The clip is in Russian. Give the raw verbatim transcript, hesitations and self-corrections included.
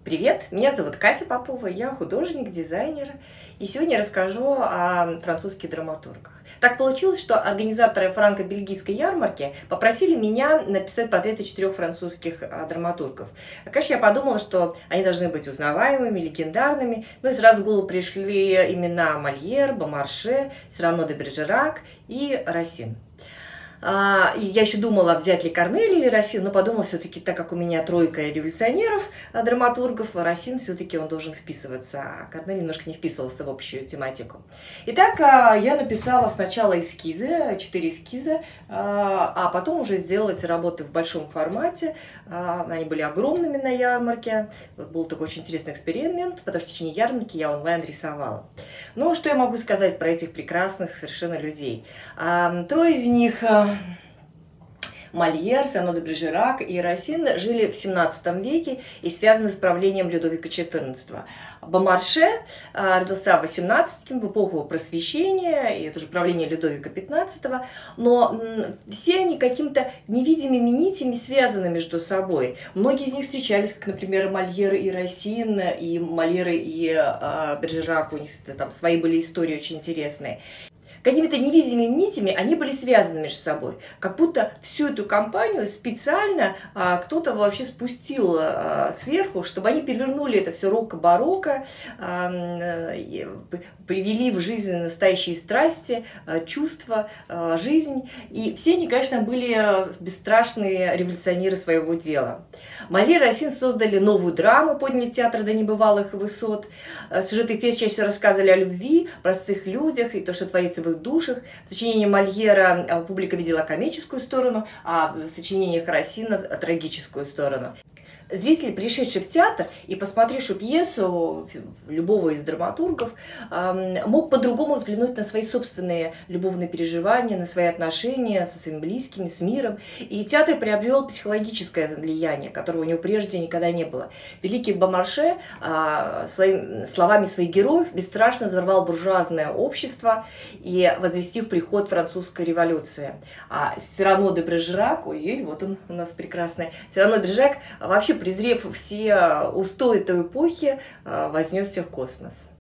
Привет, меня зовут Катя Попова, я художник, дизайнер, и сегодня я расскажу о французских драматургах. Так получилось, что организаторы франко-бельгийской ярмарки попросили меня написать портреты четырех французских драматургов. Конечно, я подумала, что они должны быть узнаваемыми, легендарными, ну и сразу в голову пришли имена Мольер, Бомарше, Сирано де Бержерак и Расин. И я еще думала, взять ли Корнеля или Расин, но подумала, все-таки, так как у меня тройка революционеров, драматургов, Расин все-таки он должен вписываться, а Корнель немножко не вписывался в общую тематику. Итак, я написала сначала эскизы, четыре эскиза, а потом уже сделала эти работы в большом формате. Они были огромными на ярмарке. Был такой очень интересный эксперимент, потому что в течение ярмарки я онлайн рисовала. Ну, что я могу сказать про этих прекрасных совершенно людей? Трое из них... Мольер, Сирано де Бержерак и Расин жили в семнадцатом веке и связаны с правлением Людовика четырнадцатого. Бомарше родился в восемнадцатом, в эпоху Просвещения, и это же правление Людовика пятнадцатого, но все они каким-то невидимыми нитями связаны между собой. Многие из них встречались, как, например, Мольер и Расин, и Мольер и Бержерак, у них там свои были истории очень интересные. Какими-то невидимыми нитями они были связаны между собой. Как будто всю эту компанию специально а, кто-то вообще спустил а, сверху, чтобы они перевернули это все роко-барокко, а, привели в жизнь настоящие страсти, а, чувства, а, жизнь. И все они, конечно, были бесстрашные революционеры своего дела. Мольер и Расин создали новую драму, подняли театр до небывалых высот. Сюжеты их пьес чаще всего рассказывали о любви, простых людях и то, что творится в их душах. В сочинении Мольера публика видела комическую сторону, а в сочинениях Расина трагическую сторону. Зритель, пришедший в театр и посмотревший пьесу любого из драматургов, мог по-другому взглянуть на свои собственные любовные переживания, на свои отношения со своими близкими, с миром. И театр приобрел психологическое влияние, которого у него прежде никогда не было. Великий Бомарше своими, словами своих героев бесстрашно взорвал буржуазное общество и возвестив приход французской революции. А Сирано де Бержерак, ой, вот он у нас прекрасный, Сирано де Бержерак вообще, презрев все устои той эпохи, вознесся в космос.